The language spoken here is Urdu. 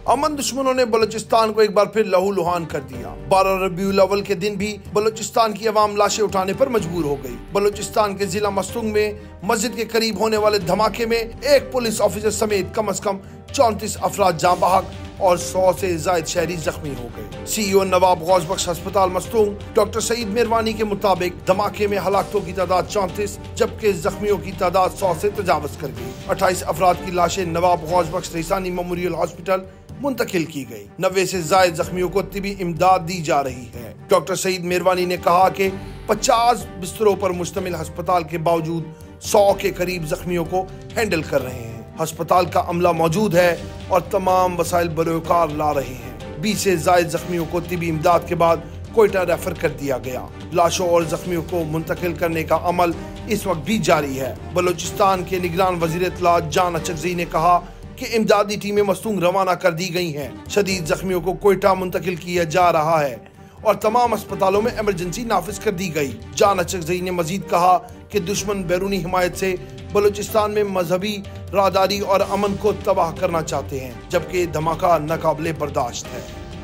امن دشمنوں نے بلوچستان کو ایک بار پھر لہو لہان کر دیا۔ 12 ربیع الاول کے دن بھی بلوچستان کی عوام لاشیں اٹھانے پر مجبور ہو گئی۔ بلوچستان کے ضلع مستونگ میں مسجد کے قریب ہونے والے دھماکے میں ایک پولیس آفیسر سمیت کم از کم 34 افراد جاں بحق اور 100 سے زائد شہری زخمی ہو گئے۔ سی ای او نواب غوث بخش ہسپتال مستونگ ڈاکٹر سعید مہروانی کے مطابق دھماکے میں ہلاکتوں کی تعداد 34 جبکہ زخمیوں کی تعداد 100 سے تجاوز کر گئی۔ 28 افراد کی لاشیں نواب غوث بخش رئیسانی میموریل ہاسپٹل منتقل کی گئی۔ 90 سے زائد زخمیوں کو طبی امداد دی جا رہی ہے۔ ڈاکٹر سعید مہروانی نے کہا کہ 50 بستروں پر مشتمل ہسپتال کے باوجود 100 کے قریب زخمیوں کو ہینڈل کر رہے ہیں۔ ہسپتال کا عملہ موجود ہے اور تمام وسائل بروکار لا رہے ہیں۔ 20 سے زائد زخمیوں کو طبی امداد کے بعد کوئٹہ ریفر کر دیا گیا۔ لاشوں اور زخمیوں کو منتقل کرنے کا عمل اس وقت بھی جاری ہے۔ بلوچستان کے نگران وزیر اطلاع جان اچکزئی نے کہا کہ امدادی ٹیمیں مستونگ روانہ کر دی گئی ہیں۔ شدید زخمیوں کو کوئٹہ منتقل کیا جا رہا ہے اور تمام اسپتالوں میں ایمرجنسی نافذ کر دی گئی۔ جان اچکزئی نے مزید کہا کہ دشمن بیرونی حمایت سے بلوچستان میں مذہبی راہداری اور امن کو تباہ کرنا چاہتے ہیں، جبکہ دھماکہ ناقابل برداشت ہے۔